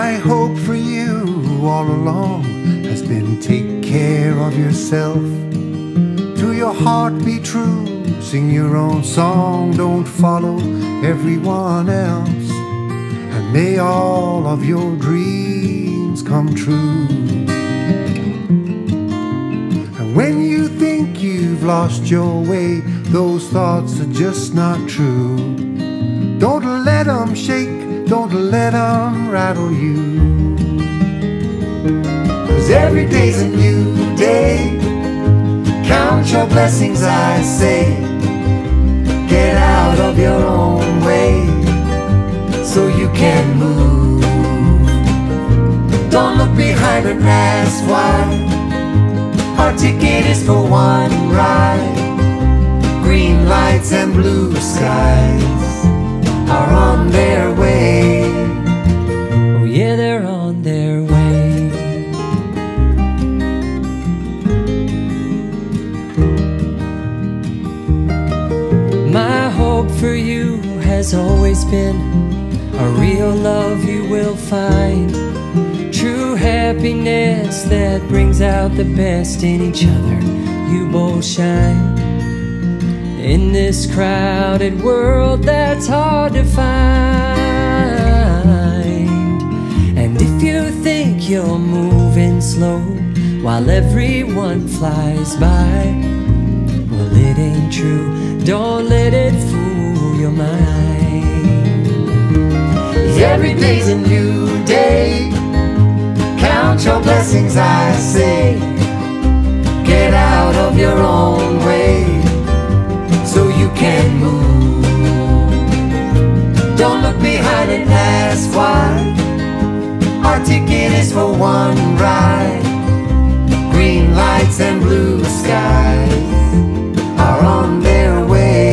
My hope for you all along has been take care of yourself. To your heart be true, sing your own song, don't follow everyone else. And may all of your dreams come true. And when you think you've lost your way, those thoughts are just not true. Don't let them shake, don't let them rattle you. 'Cause every day's a new day. Count your blessings, I say. Get out of your own way so you can move. Don't look behind and ask why. Our ticket is for one ride. Green lights and blue skies are on their way. Oh yeah, they're on their way. My hope for you has always been a real love you will find. True happiness that brings out the best in each other. You both shine. In this crowded world that's hard to find. And if you think you're moving slow while everyone flies by, well, it ain't true. Don't let it fool your mind. Every day's a new day. Count your blessings, I say. Get out of your own way so you can move. Don't look behind and ask why. Our ticket is for one ride. Green lights and blue skies are on their way.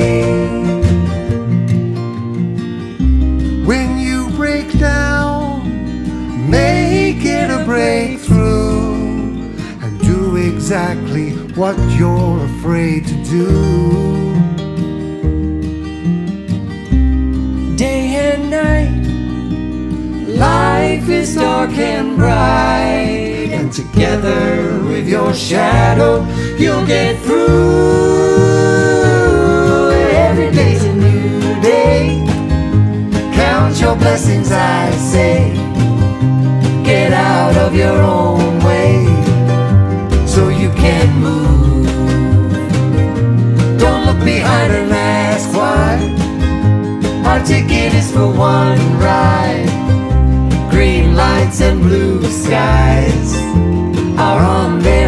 When you break down, make it a breakthrough, and do exactly what you're afraid to do. Day and night, life is dark and bright, and together with your shadow you'll get through. Every day's a new day. Count your blessings, I say. Get out of your own way so you can move. Don't look behind and ask why. Our ticket is for one ride. Green lights and blue skies are on their